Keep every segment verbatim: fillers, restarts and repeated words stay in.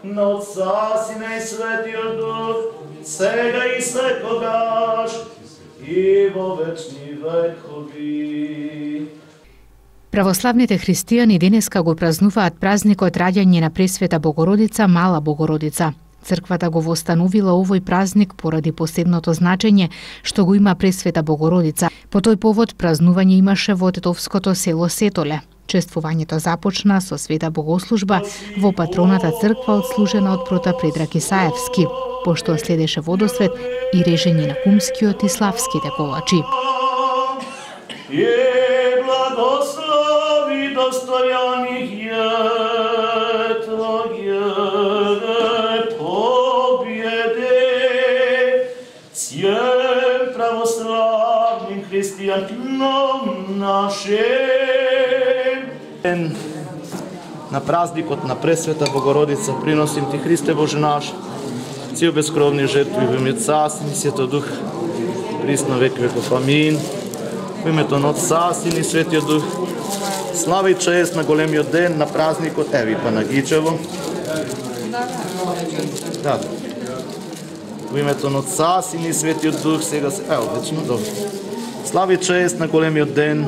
на Отца, Сина и Светиот Дух, сега и секогаш, и во вечни векови. Православните христијани денеска го празнуваат празникот раѓање на Пресвета Богородица, Мала Богородица. Црквата го востановила овој празник поради посебното значење што го има Пресвета Богородица. По тој повод празнување имаше во тетовското село Сетоле. Чествувањето започна со света богослужба во патроната црква отслужена од прота Предраг Исаевски, пошто следеше водосвет и режење на кумскиот и славските колачи. Е благослови достојаних е Твоје победе, сјем православним христијанином нашем. На празникот на Пресвета Богородица приносим Ти, Христе Боже наш, цел безкровни жертви во името Отца, Сина и Светиот Дух, присно век веков. Амин. Во името на Отца, Сина и Светиот Дух, слава и чест на големиот ден на празникот Еви Панагичево. Да. Во името на Отца, Сина и Светиот Дух, сега се... Ево, вечно, добро. Слава и чест на големиот ден,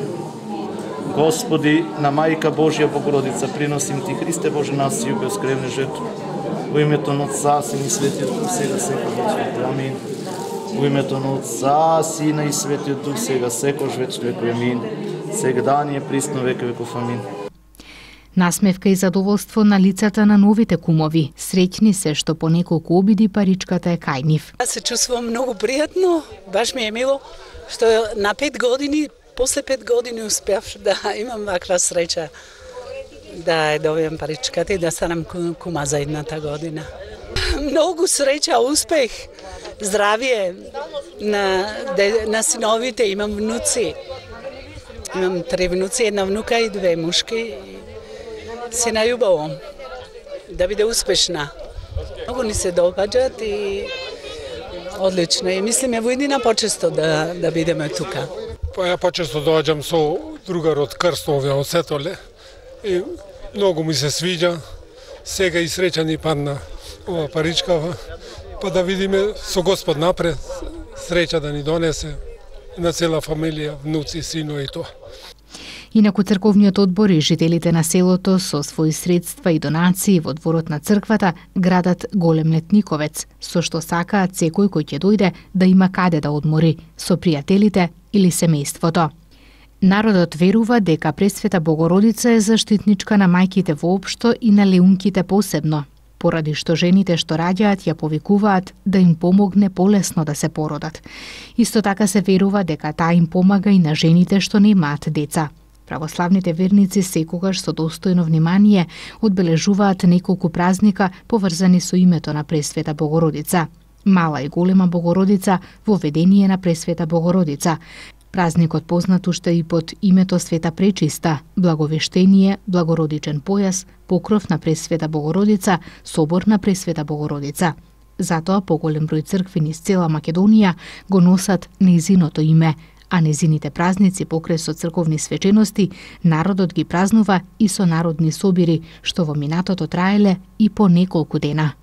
Господи, на Мајка Божја Богородица, приносим Ти, Христе Боже нас, сил безкревни жертви. Во името на Отца, Сина и Светиот Дух, сега секој век. Амин. Во името на Отца, Сина и Светиот Дух, сега секој вечни век. Амин. Сега ни е присно век веков. Амин. Насмевка и задоволство на лицата на новите кумови. Среќни се што по неколку обиди паричката е кај нив. Аз се чувствувам многу пријатно, баш ми е мило што на пет години, после пет години успеав да имам ваква среќа да ја добијам паричката и да станам кума за едната година. Многу среќа, успех, здравие на, на синовите, имам внуци. Имам три внуци, една внука и две мушки. Се најубаво да биде успешна. Многу ни се допаѓат и одлично. И мислиме во едина почесто да, да бидеме тука. Па ја почесто доаѓам со другарот Крсто овде од Сетоле и многу ми се свиѓа. Сега и среќа ни падна ова паричкава, па да видиме со Господ напред, среќа да ни донесе на цела фамилија, внуци, сино и тоа. Инаку црковниот одбор и жителите на селото со своји средства и донации во дворот на црквата градат голем летниковец, со што сакаат секој кој ќе дојде да има каде да одмори, со пријателите или семејството. Народот верува дека Пресвета Богородица е заштитничка на мајките воопшто и на леунките посебно, поради што жените што раѓаат ја повикуваат да им помогне полесно да се породат. Исто така се верува дека таа им помага и на жените што немаат деца. Православните верници секогаш со достојно внимание одбележуваат неколку празника поврзани со името на Пресвета Богородица. Мала и голема Богородица во ведение на Пресвета Богородица. Празникот познат уште и под името Света Пречиста, Благовештение, Благородичен појас, Покров на Пресвета Богородица, Собор на Пресвета Богородица. Затоа поголем број цркви низ цела Македонија го носат нејзиното име, а незините празници покрај со црковни свечености, народот ги празнува и со народни собири, што во минатото траеле и по неколку дена.